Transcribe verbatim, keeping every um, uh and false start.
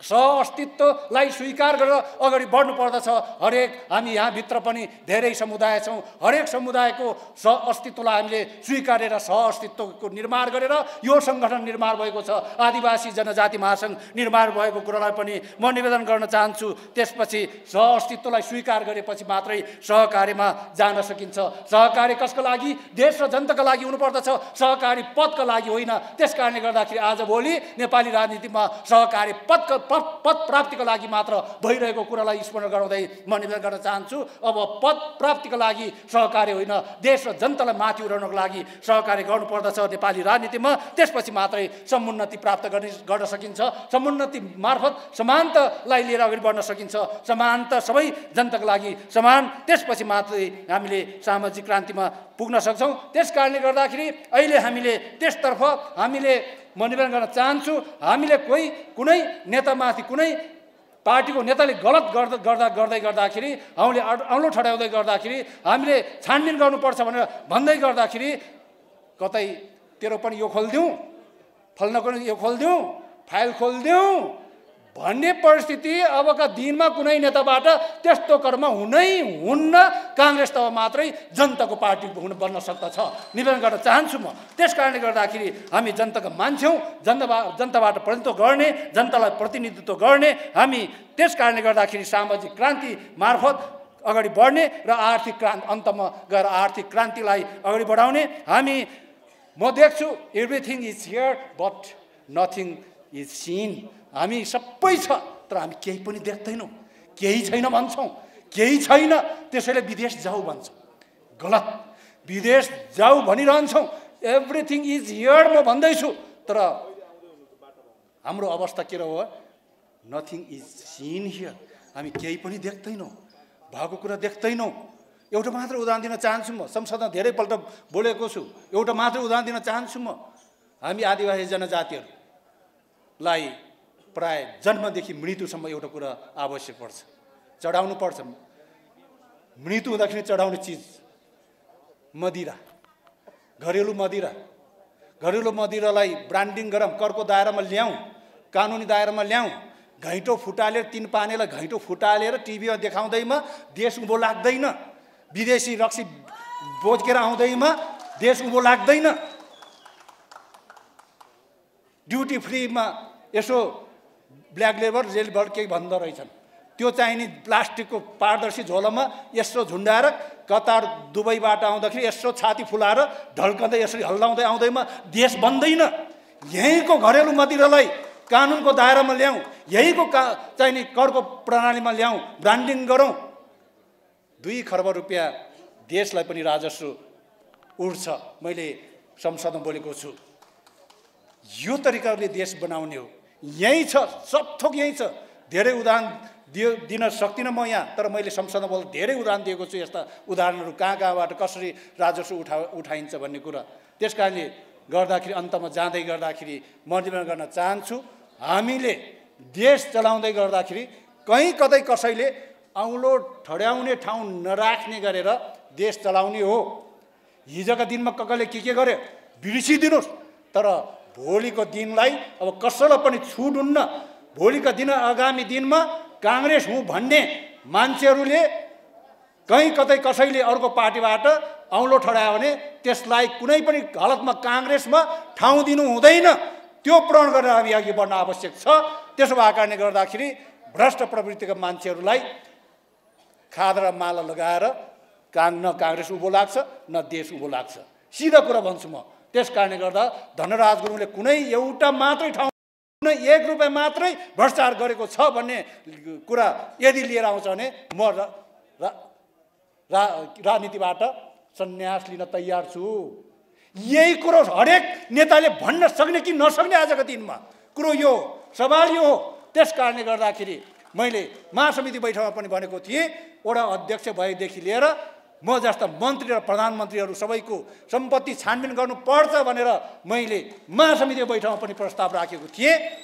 सहअस्तित्वलाई स्वीकार गरेर अगाडि बढ्नुपर्दछ। हरेक हामी यहाँभित्र पनि धेरै समुदाय छौँ। हरेक समुदायको सहअस्तित्वलाई हामीले स्वीकारेर सहअस्तित्वको निर्माण गरेर यो सङ्गठन निर्माण भएको छ। आदिवासी जनजाति महासङ्घ निर्माण भएको कुरालाई पनि म निवेदन गर्न चाहन्छु। त्यसपछि सहअस्तित्वलाई स्वीकार गरेपछि मात्रै सहकार्यमा जान सकिन्छ। सहकार्य कसको लागि? देश र जनताका लागि हुनुपर्दछ, सहकारी पदका लागि होइन। त्यस कारणले गर्दाखेरि आजभोलि नेपाली राजनीतिमा सहकारी पदका पद पद प्राप्तिका लागि मात्र भइरहेको कुरालाई स्मरण गराउँदै म निवेदन गर्न चाहन्छु। अब पद प्राप्तिका लागि सहकार्य होइन, देश र जनतालाई माथि उठाउनको लागि सहकार्य गर्नुपर्दछ नेपाली राजनीतिमा। त्यसपछि मात्रै समुन्नति प्राप्त गर्ने गर्न सकिन्छ। समुन्नति मार्फत समानतालाई लिएर अगाडि बढ्न सकिन्छ। समानता सबै जनताको लागि समान, त्यसपछि मात्रै हामीले सामाजिक क्रान्तिमा पुग्न सक्छौँ। त्यस कारणले गर्दाखेरि अहिले हामीले त्यसतर्फ हामीले म निवेदन गर्न चाहन्छु। हामीले कोही कुनै नेतामाथि कुनै पार्टीको नेताले गलत गर्दा गर्दा गर्दै गर्दाखेरि हामीले औँलो ठड्याउँदै गर्दाखेरि हामीले छानबिन गर्नुपर्छ भनेर भन्दै गर्दाखेरि कतै तेरो पनि यो खोलिदिउँ, फल्नको पनि यो खोलिदिउँ, फाइल खोलिदिउँ भन्ने परिस्थिति अबका दिनमा कुनै नेताबाट त्यस्तो कर्म हुनै हुन्न। काङ्ग्रेस त मात्रै जनताको पार्टी हुन बन्न सक्दछ निवेदन गर्न चाहन्छु म। त्यस कारणले गर्दाखेरि हामी जनताका मान्छे हौँ, जनता जनताबाट प्रतिनिधित्व गर्ने, जनतालाई प्रतिनिधित्व गर्ने हामी। त्यस कारणले गर्दाखेरि सामाजिक क्रान्ति मार्फत अगाडि बढ्ने र आर्थिक क्रान्ति अन्तमा गएर आर्थिक क्रान्तिलाई अगाडि बढाउने हामी। म देख्छु everything is here but nothing is seen. हामी सबै छ तर हामी केही पनि देख्दैनौँ, केही छैन भन्छौँ, केही छैन त्यसैले विदेश जाऊ भन्छौँ। गलत, विदेश जाऊ भनिरहन्छौँ। एभ्रिथिङ इज हियर म भन्दैछु तर हाम्रो अवस्था के रह्यो? Nothing is seen here. हामी केही पनि देख्दैनौँ, भएको कुरा देख्दैनौँ। एउटा मात्र उदाहरण दिन चाहन्छु म। संसदमा धेरैपल्ट बोलेको छु, एउटा मात्र उदाहरण दिन चाहन्छु म। हामी आदिवासी जनजातिहरूलाई प्राय जन्मदेखि मृत्युसम्म एउटा कुरा आवश्यक पर्छ, चढाउनु पर्छ। मृत्यु हुँदाखेरि चढाउने चिज मदिरा, घरेलु मदिरा। घरेलु मदिरालाई ब्रान्डिङ गरौँ, करको दायरामा ल्याउँ, कानुनी दायरामा ल्याउँ। घैँटो फुटालेर तिन पानेलाई घैँटो फुटालेर टिभीमा देखाउँदैमा देश उँभो लाग्दैन। विदेशी रक्सी बोकेर आउँदैमा देश उँभो लाग्दैन। ड्युटी फ्रीमा यसो ब्ल्याक लेबर रेलबर केही भन्दो रहेछन्, त्यो चाहिने प्लास्टिकको पारदर्शी झोलामा यसो झुन्डाएर कतार दुबईबाट आउँदाखेरि यसो छाती फुलाएर ढल्कँदै यसरी हल्लाउँदै आउँदैमा देश बन्दैन। यहीँको घरेलु मदिरालाई कानुनको दायरामा ल्याउँ, यहीँको का चाहिने करको प्रणालीमा ल्याउँ, ब्रान्डिङ गरौँ। दुई खर्ब रुपियाँ देशलाई पनि राजस्व उठ्छ। मैले संसदमा बोलेको छु। यो तरिकाले देश बनाउने हो। यही छ, सब थोक यही छ। धेरै उदाहरण दियो दिन सक्दिनँ म यहाँ, तर मैले संसदमा बोल्दा धेरै उदाहरण दिएको छु। यस्ता उदाहरणहरू कहाँ कहाँबाट कसरी राजस्व उठा उठाइन्छ भन्ने कुरा। त्यस कारणले गर्दाखेरि अन्तमा जाँदै गर्दाखेरि म निवेदन गर्न चाहन्छु, हामीले देश चलाउँदै गर्दाखेरि कहीँ कतै कसैले औँलो ठड्याउने ठाउँ नराख्ने गरेर देश चलाउने हो। हिजोका दिनमा कसले के के गर्यो बिर्सिदिनुहोस्, तर भोलिको दिनलाई अब कसैलाई पनि छुट हुन्न। भोलिका दिन आगामी दिनमा काङ्ग्रेस हुँ भन्ने मान्छेहरूले कहीँ कतै कसैले अर्को पार्टीबाट औँलो ठडायो भने त्यसलाई कुनै पनि हालतमा काङ्ग्रेसमा ठाउँ दिनु हुँदैन। त्यो प्रण गरेर हामी अघि बढ्न आवश्यक छ। त्यसो भएको कारणले गर्दाखेरि भ्रष्ट प्रवृत्तिका मान्छेहरूलाई खाद्य र माला लगाएर काङ न काङ्ग्रेस उँभो लाग्छ न देश उँभो लाग्छ। सिधा कुरा भन्छु म। त्यस कारणले गर्दा धनराज गुरुङले कुनै एउटा मात्रै ठाउँ कुनै एक रुपियाँ मात्रै भ्रष्टाचार गरेको छ भन्ने कुरा यदि लिएर आउँछ भने म रा, रा, रा, राजनीतिबाट सन्यास लिन तयार छु। यही कुरो हरेक नेताले भन्न सक्ने कि नसक्ने आजको दिनमा कुरो यो सवाल यो हो। त्यस कारणले गर्दाखेरि मैले महासमिति बैठकमा पनि भनेको थिएँ, वडा अध्यक्ष भएदेखि लिएर म जस्ता मन्त्री र प्रधानमन्त्रीहरू सबैको सम्पत्ति छानबिन गर्नुपर्छ भनेर मैले महासमिति बैठकमा पनि प्रस्ताव राखेको थिएँ।